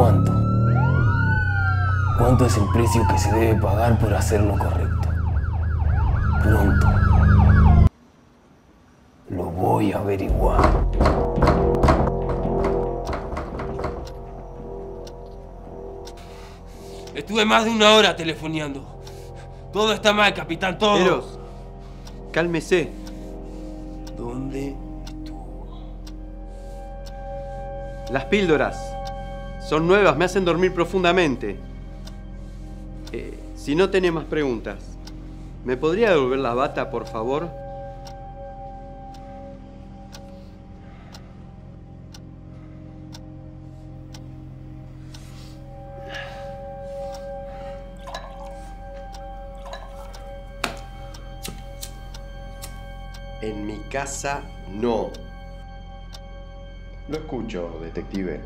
¿Cuánto? ¿Cuánto es el precio que se debe pagar por hacer lo correcto? Pronto. Lo voy a averiguar. Estuve más de 1 hora telefoneando. Todo está mal, capitán, todo. Eros, cálmese. ¿Dónde estuvo? Las píldoras son nuevas, me hacen dormir profundamente. Si no tiene más preguntas, ¿me podría devolver la bata, por favor? En mi casa, no. Lo escucho, detective.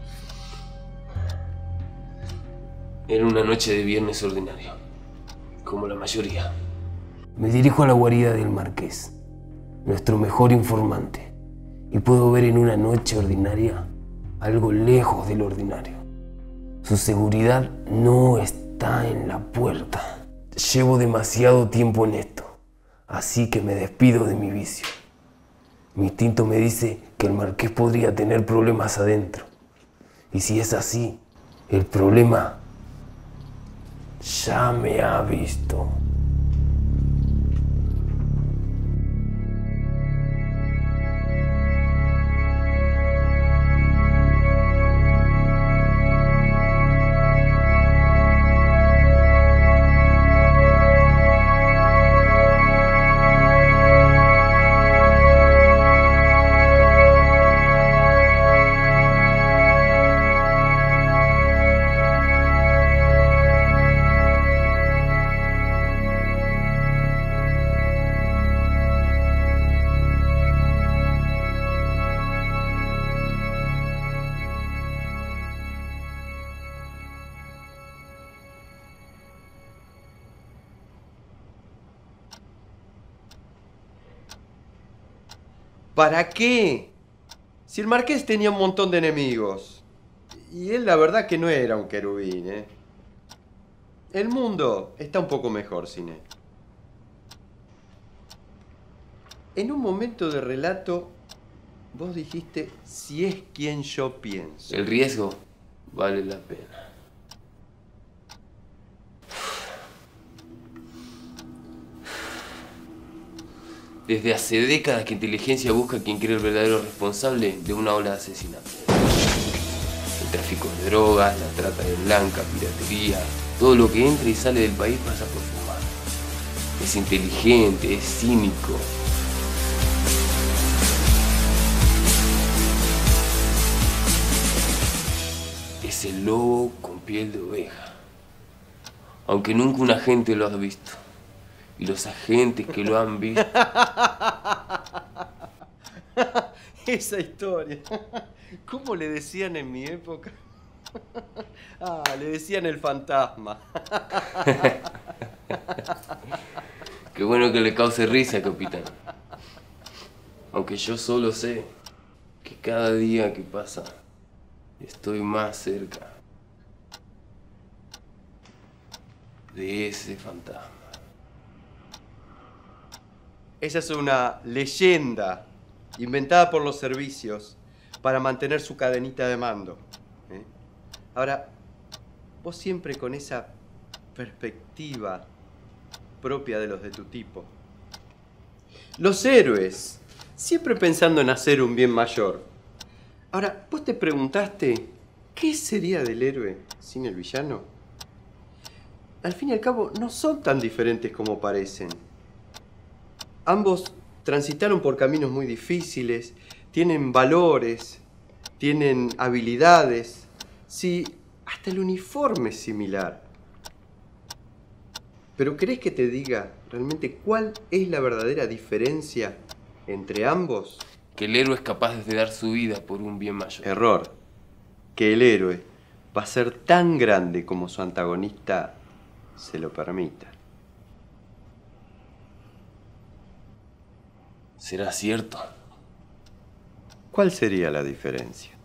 Era una noche de viernes ordinario, como la mayoría. Me dirijo a la guarida del Marqués, nuestro mejor informante, y puedo ver en una noche ordinaria algo lejos del ordinario. Su seguridad no está en la puerta. Llevo demasiado tiempo en esto, así que me despido de mi vicio. Mi instinto me dice que el Marqués podría tener problemas adentro. Y si es así, el problema ya me ha visto. ¿Para qué? Si el Marqués tenía un montón de enemigos. Y él la verdad que no era un querubín, ¿eh? El mundo está un poco mejor sin él. En un momento de relato, vos dijiste, si es quien yo pienso. El riesgo vale la pena. Desde hace décadas que inteligencia busca a quien quiere el verdadero responsable de una ola de asesinatos. El tráfico de drogas, la trata de blanca, piratería, todo lo que entra y sale del país pasa por sus manos. Es inteligente, es cínico. Es el lobo con piel de oveja. Aunque nunca un agente lo ha visto. Y los agentes que lo han visto... Esa historia. ¿Cómo le decían en mi época? Le decían el fantasma. Qué bueno que le cause risa, capitán. Aunque yo solo sé que cada día que pasa estoy más cerca de ese fantasma. Esa es una leyenda inventada por los servicios para mantener su cadenita de mando. Ahora, vos siempre con esa perspectiva propia de los de tu tipo. Los héroes, siempre pensando en hacer un bien mayor. Ahora, ¿vos te preguntaste qué sería del héroe sin el villano? Al fin y al cabo, no son tan diferentes como parecen. Ambos transitaron por caminos muy difíciles, tienen valores, tienen habilidades, sí, hasta el uniforme es similar. Pero ¿querés que te diga realmente cuál es la verdadera diferencia entre ambos? Que el héroe es capaz de dar su vida por un bien mayor. Error. Que el héroe va a ser tan grande como su antagonista se lo permita. ¿Será cierto? ¿Cuál sería la diferencia?